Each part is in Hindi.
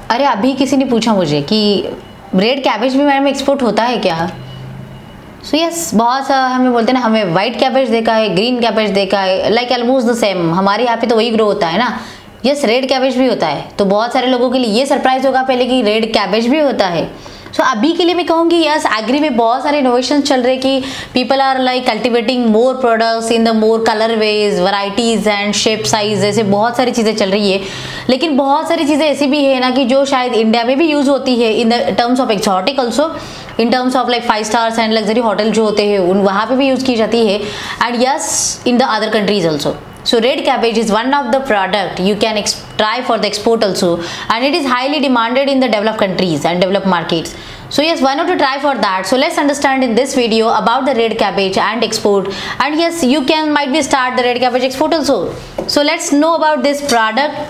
अरे अभी किसी ने पूछा मुझे कि रेड कैबेज भी मैडम एक्सपोर्ट होता है क्या? सो यस, बहुत सा हमें बोलते हैं ना, हमें वाइट कैबेज देखा है, ग्रीन कैबेज देखा है, लाइक ऑलमोस्ट द सेम। हमारे यहाँ पे तो वही ग्रो होता है ना। यस, रेड कैबेज भी होता है। तो बहुत सारे लोगों के लिए ये सरप्राइज होगा पहले कि रेड कैबेज भी होता है। सो अभी के लिए मैं कहूँगी यस, एग्री में बहुत सारे इनोवेशन चल रहे कि people are like cultivating more products in the more colour ways, varieties and shape size, ऐसे बहुत सारी चीज़ें चल रही है। लेकिन बहुत सारी चीज़ें ऐसी भी है ना कि जो शायद इंडिया में भी यूज़ होती है in the terms of exotic also, in terms of like 5 stars and luxury hotel जो होते हैं उन वहाँ पे भी यूज़ की जाती है, and yes in the other countries also. So red cabbage is one of the product you can try for the export also, and it is highly demanded in the developed countries and developed markets. So yes, why not to try for that? So let's understand in this video about the red cabbage and export, and yes, you can might be start the red cabbage export also. So let's know about this product.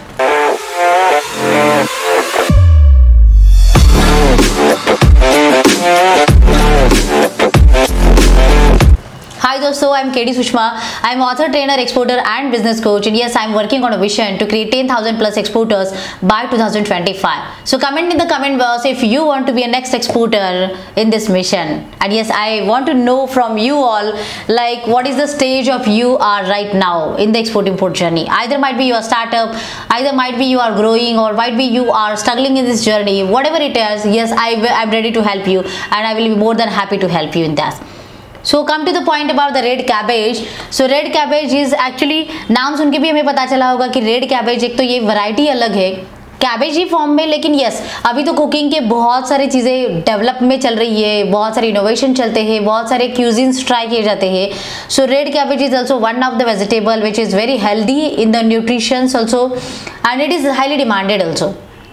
Hi दोस्तों, I am KD Sushma. I am author, trainer, exporter and business coach, and yes, I am working on a vision to create 10,000 plus exporters by 2025. So comment in the comment box if you want to be a next exporter in this mission. And yes, I want to know from you all, like what is the stage of you are right now in the export import journey. Either might be your startup, either might be you are growing, or might be you are struggling in this journey. Whatever it is, yes, I'm ready to help you, and I will be more than happy to help you in that. So come to the point about the red cabbage. So red cabbage is actually, नाम सुन के भी हमें पता चला होगा कि रेड कैबेज एक तो ये वैरायटी अलग है कैबेज ही फॉर्म में, लेकिन यस अभी तो कुकिंग के बहुत सारी चीज़ें डेवलप में चल रही है, बहुत सारे इनोवेशन चलते हैं, बहुत सारे क्यूजिन्स ट्राई किए जाते हैं. So red cabbage is also one of the vegetable which is very healthy in the nutritions also, and it is highly demanded also.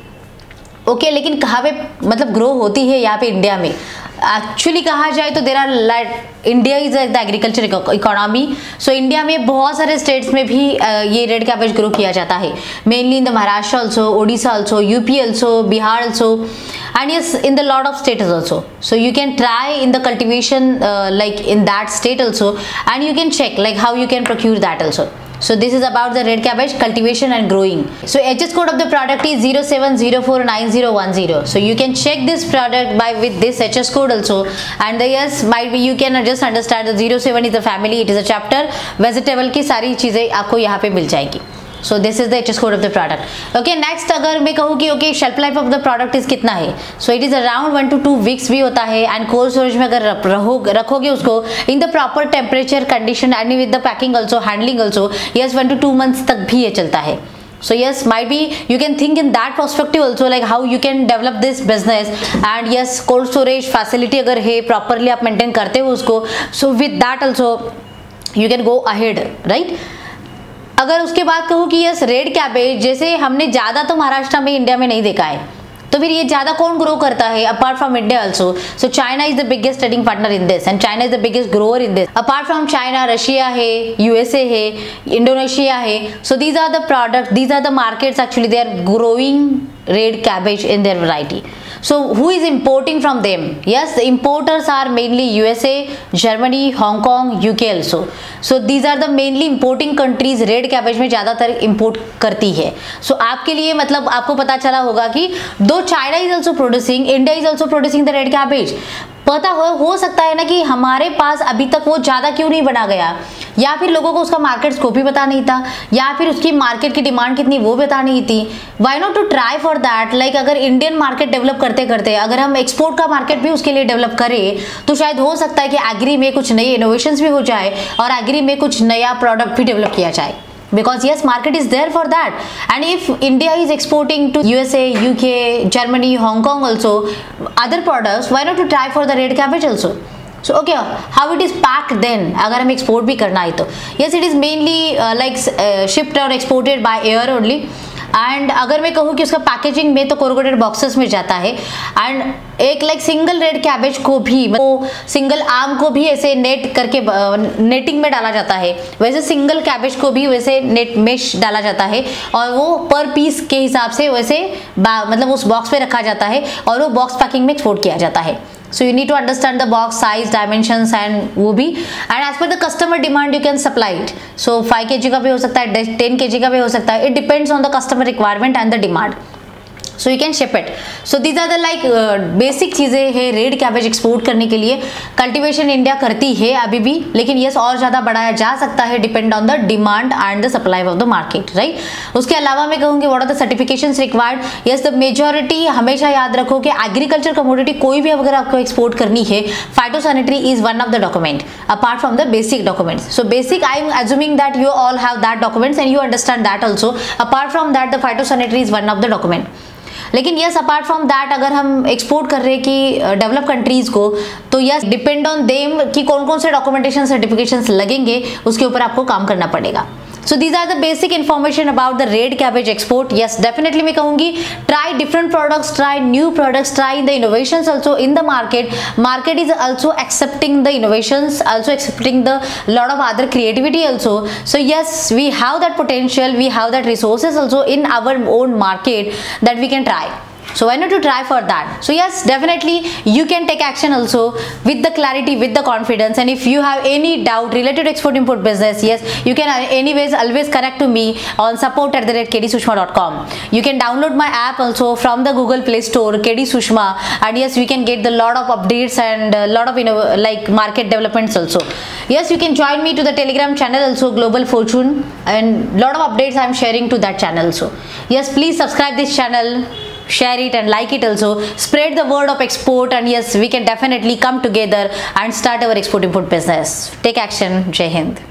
Okay, लेकिन कहाँ पे मतलब ग्रो होती है यहाँ पे इंडिया में? एक्चुअली कहा जाए तो there are, India is the agriculture economy. So India में बहुत सारे स्टेट्स में भी ये रेड कैबेज ग्रो किया जाता है, mainly in the Maharashtra also, Odisha also, UP also, Bihar also, and yes in the lot of states also. So you can try in the cultivation like in that state also, and you can check like how you can procure that also. So this is about the red cabbage cultivation and growing. So HS code of the product is 07049010. So you can check this product by with this HS code also, and the yes might be you can just understand the 07 is the family, it is a chapter, vegetable की सारी चीजें आपको यहाँ पे मिल जाएगी. So this is the HS code of the product. Okay, next अगर मैं कहूँ कि okay shelf life of the product is कितना है, so it is around 1 to 2 weeks भी होता है, and cold storage में अगर रखोगे उसको in the proper temperature condition and with the packing also, handling also, yes 1 to 2 months तक भी ये चलता है. So yes, might be you can think in that perspective also, like how you can develop this business, and yes cold storage facility अगर है properly आप maintain करते हो उसको, so with that also you can go ahead, right? अगर उसके बाद कहूँ कि यस रेड कैबेज जैसे हमने ज़्यादा तो महाराष्ट्र में इंडिया में नहीं देखा है, तो फिर ये ज़्यादा कौन ग्रो करता है apart from India also? So China is the biggest trading partner in this, and China is the biggest grower in this. Apart from China Russia है, यूएसए है, इंडोनेशिया है. So these are the product, these are the markets actually they are growing red cabbage in their variety. So who is importing from them? Yes, the importers are mainly USA, Germany, Hong Kong, UK also. So these are the mainly importing countries red cabbage में ज़्यादातर import करती है. So आपके लिए मतलब आपको पता चला होगा कि दो China is also producing, India is also producing the red cabbage. पता हो सकता है ना कि हमारे पास अभी तक वो ज़्यादा क्यों नहीं बना गया, या फिर लोगों को उसका मार्केट स्कोप ही पता नहीं था, या फिर उसकी मार्केट की डिमांड कितनी वो पता नहीं थी. Why not to try for that, like अगर इंडियन मार्केट डेवलप करते करते अगर हम एक्सपोर्ट का मार्केट भी उसके लिए डेवलप करें, तो शायद हो सकता है कि एग्री में कुछ नए इनोवेशंस भी हो जाए और एग्री में कुछ नया प्रोडक्ट भी डेवलप किया जाए. Because yes, market is there for that, and if India is exporting to USA, UK, Germany, Hong Kong also other products, why not to try for the red cabbage also? So okay, how it is packed then? अगर हम export भी करना है तो yes, it is mainly like shipped or exported by air only. And अगर मैं कहूँ कि उसका पैकेजिंग में तो कोरुगेटेड बॉक्सेस में जाता है, एंड एक लाइक सिंगल रेड कैबेज को भी सिंगल आम को भी ऐसे नेट करके नेटिंग में डाला जाता है, वैसे सिंगल कैबेज को भी वैसे नेट मेश डाला जाता है, और वो पर पीस के हिसाब से वैसे मतलब उस बॉक्स में रखा जाता है और वो बॉक्स पैकिंग में एक्सपोर्ट किया जाता है. So you need to understand the box size, dimensions and वो भी, and as per the customer demand you can supply it. So 5 kg का भी हो सकता है, 10 kg का भी हो सकता है. It depends on the customer requirement and the demand. So you can ship it. So these are the like basic चीज़ें हैं रेड कैबेज एक्सपोर्ट करने के लिए. कल्टीवेशन इंडिया करती है अभी भी, लेकिन यस और ज़्यादा बढ़ाया जा सकता है, depend on the demand and the supply of the market, right. उसके अलावा मैं कहूँगी what are the certifications required. Yes the majority, हमेशा याद रखो कि एग्रीकल्चर कमोडिटी कोई भी अगर आपको एक्सपोर्ट करनी है, phytosanitary is one of the document apart from the basic documents. So basic I am assuming that you all have that documents and you understand that also. Apart from that the phytosanitary is one of the document. लेकिन यस अपार्ट फ्रॉम दैट अगर हम एक्सपोर्ट कर रहे हैं कि डेवलप कंट्रीज को, तो यस डिपेंड ऑन देम कि कौन कौन से डॉक्यूमेंटेशन सर्टिफिकेशंस लगेंगे, उसके ऊपर आपको काम करना पड़ेगा. So these are the basic information about the red cabbage export. Yes, definitely मैं कहूँगी try different products, try new products, try the innovations also in the market. Market is also accepting the innovations, also accepting the lot of other creativity also. So yes, we have that potential, we have that resources also in our own market that we can try. So why not to try for that? So yes, definitely you can take action also with the clarity, with the confidence. And if you have any doubt related to export import business, yes, you can anyways always connect to me on support@kdsushma.com. You can download my app also from the Google Play Store, KD Sushma, and yes, we can get the lot of updates and lot of like market developments also. Yes, you can join me to the Telegram channel also, Global Fortune, and lot of updates I am sharing to that channel also. Yes, please subscribe this channel, share it and like it also, spread the word of export, and yes, we can definitely come together and start our export import business. Take action. Jai Hind.